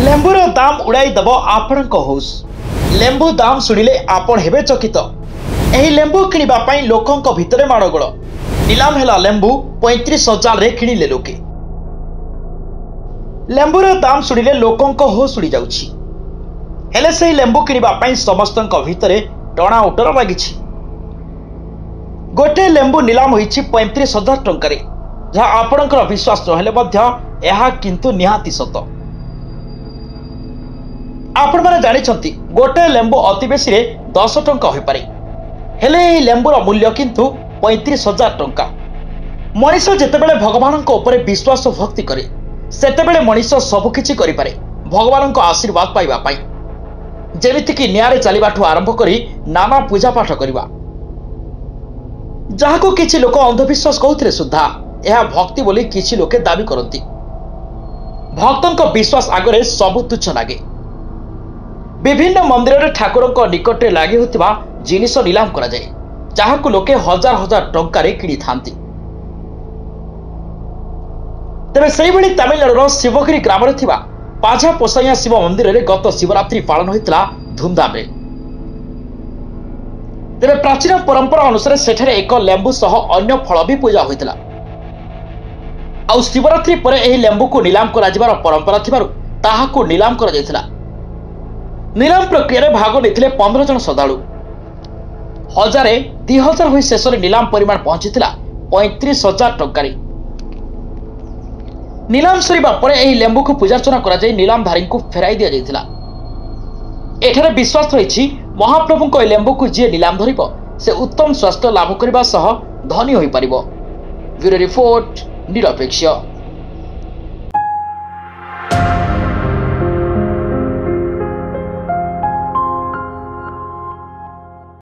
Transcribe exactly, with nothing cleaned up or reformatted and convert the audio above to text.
लेंबूर दाम उड़ाई दब आपण होश। लेंबू दाम शुणिले आपण हेबे चकित। एही लेंबू किनिबा लोकंक भितरे माड़गोल। निलाम हेला लेंबू पैंतीस हजार रे किणिले लोके। लेंबूर दाम शुणिले लोकंक होश उड़ी जाउछि। हेले सेही लेंबू किनिबा समस्तंक भितरे टणा उटर लागिछि। गोटे लेंबू निलाम होइछि पैंतीस हजार टंका रे, जहा आपणकर विश्वास नहेले मध्य एहा किंतु निहाती सत। आपण माने जानिछंती गोटे लेंबू अति बेसी रे दस टंका होई पारे, हेले एही लेंबूर मूल्य किंतु पैंतीस हजार टंका। मनीष जेतेबेले भगवानक उपरे विश्वास भक्ति करे सेतेबेले मनीष सब किछि करि पारे भगवानक आशीर्वाद पाइबा पाई। जेमिति कि न्यारे चलिबाठु आरंभ करी नाना पूजा पाठ करिबा, जहाको किछि लोक अंधविश्वास कहउथिले सुद्धा एहा भक्ति बोली किछि लोके दाबी करंती। भक्तंक विश्वास आगरे सब तुच्छ लागे। विभिन्न मंदिर रे ठाकुरंक निकटे लागि होतिबा जिनिस निलाम करा जाय, जहाको लोके हजार हजार टंका रे किनि थांती। तेबे सेही भली तमिलनाडुर शिवगिरी ग्राम रे थिबा पाझा पोसाइया शिव मंदिर रे गत शिवरात्रि पालन होइतला धूमधाम रे। तेबे प्राचीन परंपरा अनुसार सेठारे एक लेंबू सह अन्य फल भी पूजा होइतला। आउ शिवरात्रि परे एही लेंबू को निलाम करा जिबार परंपरा थिबारु ताहाको निलाम करा जायतिला। निलाम प्रक्रिया रे भाग नेथिले पंद्रह जन श्रद्धालु। हजारे दि हजार होई शेष रे निलाम परिमाण पहुंचीतिला पैंतीस हजार टंका रे। निलाम सरीबा परे एही लेंबू को पूजार्चना करा जाय निलामधारी को फेराई दिया जायतिला। एठारे विश्वास रहिछि महाप्रभु को लेंबू को जे निलाम धरिबो से उत्तम स्वास्थ्य लाभ करबा सह धनी होई परिबो। ब्यूरो रिपोर्ट निरपेक्ष।